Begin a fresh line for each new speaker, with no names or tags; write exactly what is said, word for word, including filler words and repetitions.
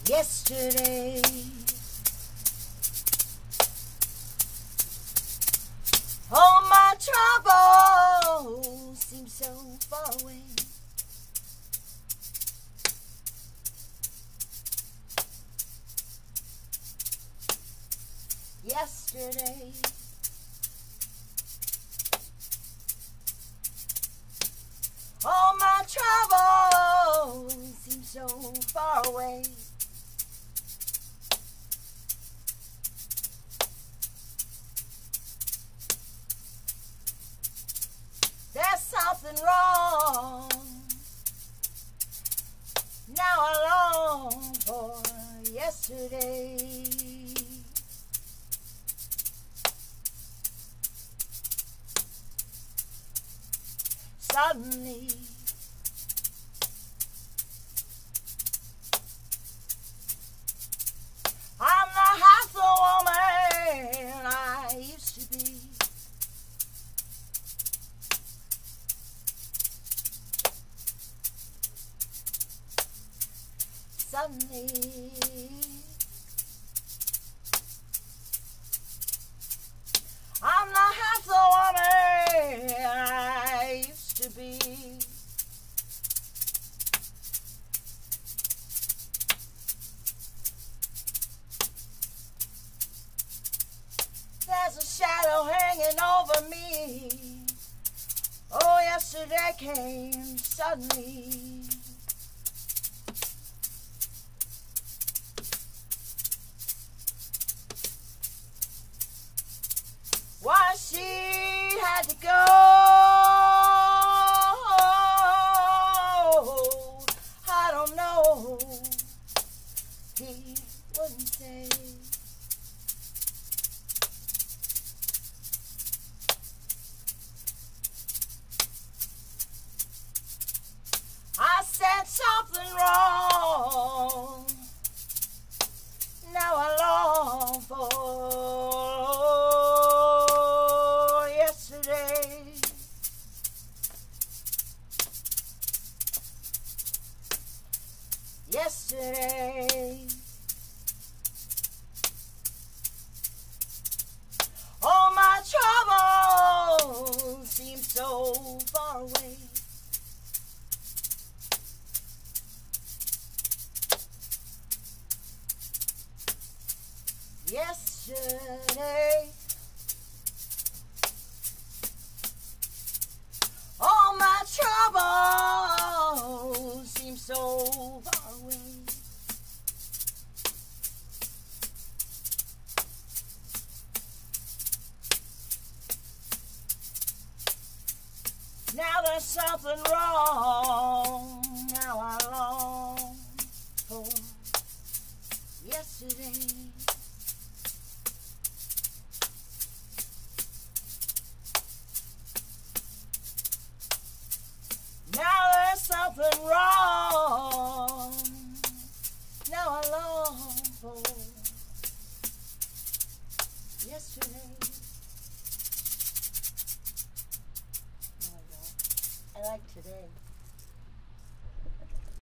yesterday. All my troubles seem so far away. Yesterday. All my troubles seem so far away. There's something wrong. Now I long for yesterday. Suddenly, I'm the half the woman I used to be. Suddenly, I'm not half the woman I used to be. There's a shadow hanging over me. Oh, yesterday came suddenly. Why she had to go, I don't know. He wouldn't say. I said something wrong. Now I long for yesterday. All my troubles seem so far away. Yesterday. All my troubles seem so far away. Now there's something wrong.